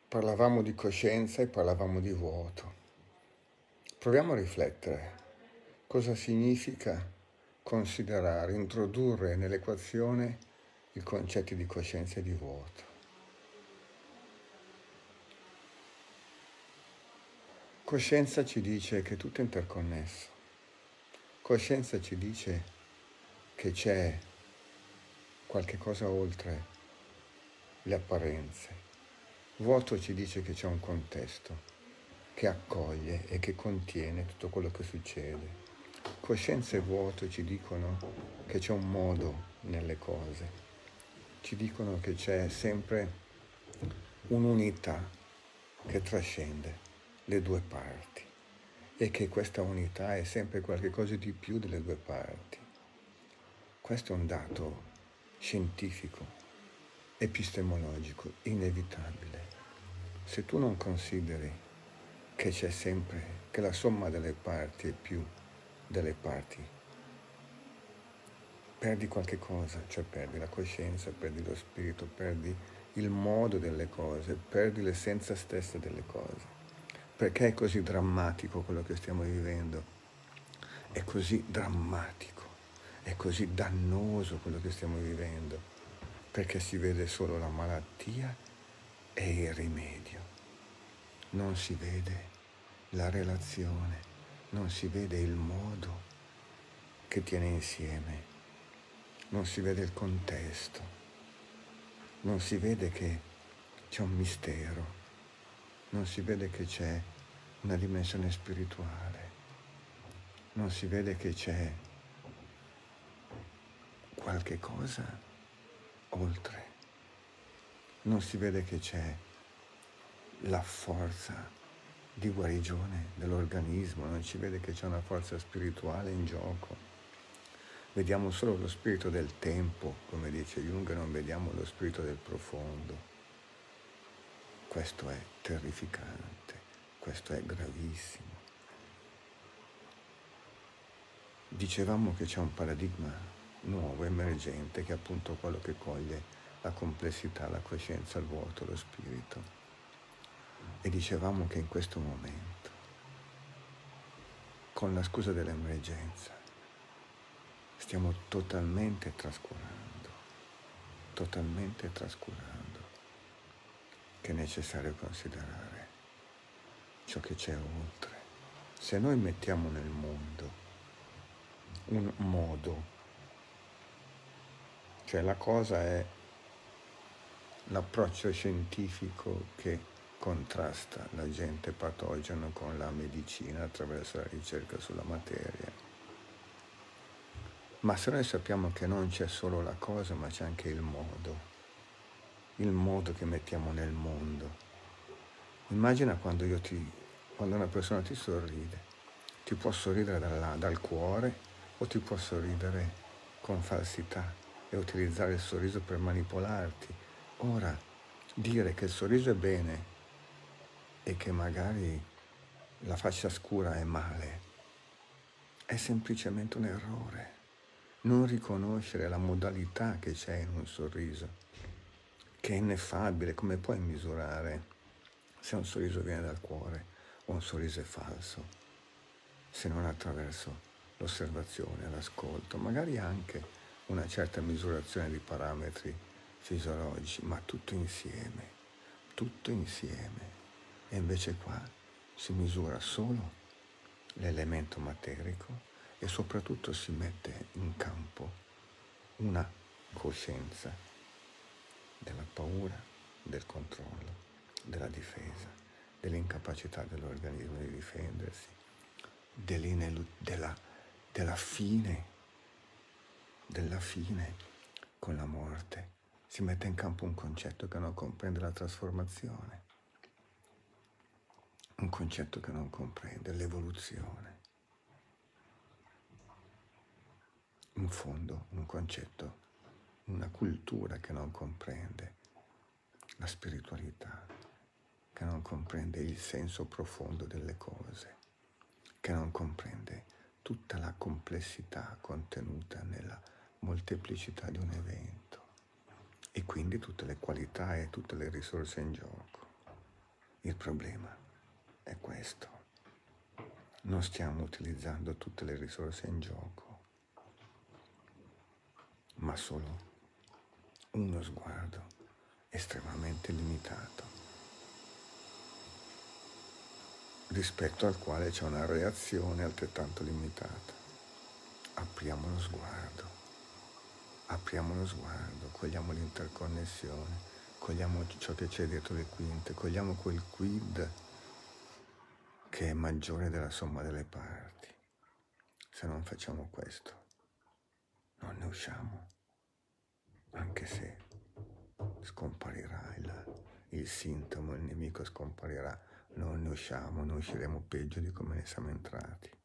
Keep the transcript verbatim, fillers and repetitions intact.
Parlavamo di coscienza e parlavamo di vuoto. Proviamo a riflettere. Cosa significa considerare, introdurre nell'equazione i concetti di coscienza e di vuoto? Coscienza ci dice che tutto è interconnesso. Coscienza ci dice che c'è qualche cosa oltre le apparenze. Vuoto ci dice che c'è un contesto che accoglie e che contiene tutto quello che succede. Coscienza e vuoto ci dicono che c'è un modo nelle cose, ci dicono che c'è sempre un'unità che trascende le due parti e che questa unità è sempre qualcosa di più delle due parti. Questo è un dato scientifico, epistemologico, inevitabile. Se tu non consideri che c'è sempre, che la somma delle parti è più delle parti, perdi qualche cosa, cioè perdi la coscienza, perdi lo spirito, perdi il modo delle cose, perdi l'essenza stessa delle cose. Perché è così drammatico quello che stiamo vivendo? È così drammatico, è così dannoso quello che stiamo vivendo, perché si vede solo la malattia e il rimedio. Non si vede la relazione, non si vede il modo che tiene insieme, non si vede il contesto, non si vede che c'è un mistero, non si vede che c'è una dimensione spirituale, non si vede che c'è qualche cosa oltre, non si vede che c'è la forza di guarigione dell'organismo, non si vede che c'è una forza spirituale in gioco. Vediamo solo lo spirito del tempo, come dice Jung, non vediamo lo spirito del profondo. Questo è terrificante, questo è gravissimo. Dicevamo che c'è un paradigma nuovo, emergente, che è appunto quello che coglie la complessità, la coscienza, il vuoto, lo spirito. E dicevamo che in questo momento, con la scusa dell'emergenza, stiamo totalmente trascurando, totalmente trascurando che è necessario considerare ciò che c'è oltre. Se noi mettiamo nel mondo un modo, cioè la cosa è l'approccio scientifico che contrasta l'agente patogeno con la medicina attraverso la ricerca sulla materia. Ma se noi sappiamo che non c'è solo la cosa, ma c'è anche il modo, il modo che mettiamo nel mondo. Immagina quando, io ti, quando una persona ti sorride, ti può sorridere dalla, dal cuore o ti può sorridere con falsità e utilizzare il sorriso per manipolarti. Ora, dire che il sorriso è bene e che magari la faccia scura è male è semplicemente un errore. Non riconoscere la modalità che c'è in un sorriso, che è ineffabile. Come puoi misurare se un sorriso viene dal cuore o un sorriso è falso, se non attraverso l'osservazione, l'ascolto, magari anche una certa misurazione di parametri fisiologici, ma tutto insieme, tutto insieme. E invece qua si misura solo l'elemento materico e soprattutto si mette in campo una coscienza della paura, del controllo, della difesa, dell'incapacità dell'organismo di difendersi, della, della fine, della fine con la morte. Si mette in campo un concetto che non comprende la trasformazione, un concetto che non comprende l'evoluzione. In fondo un concetto, una cultura che non comprende la spiritualità, che non comprende il senso profondo delle cose, che non comprende tutta la complessità contenuta nella molteplicità di un evento e quindi tutte le qualità e tutte le risorse in gioco. Il problema è questo. Non stiamo utilizzando tutte le risorse in gioco, ma solo uno sguardo estremamente limitato, rispetto al quale c'è una reazione altrettanto limitata. Apriamo lo sguardo, apriamo lo sguardo, cogliamo l'interconnessione, cogliamo ciò che c'è dietro le quinte, cogliamo quel quid che è maggiore della somma delle parti. Se non facciamo questo, non ne usciamo, anche se scomparirà il, il sintomo, il nemico scomparirà, non ne usciamo, noi usciremo peggio di come ne siamo entrati.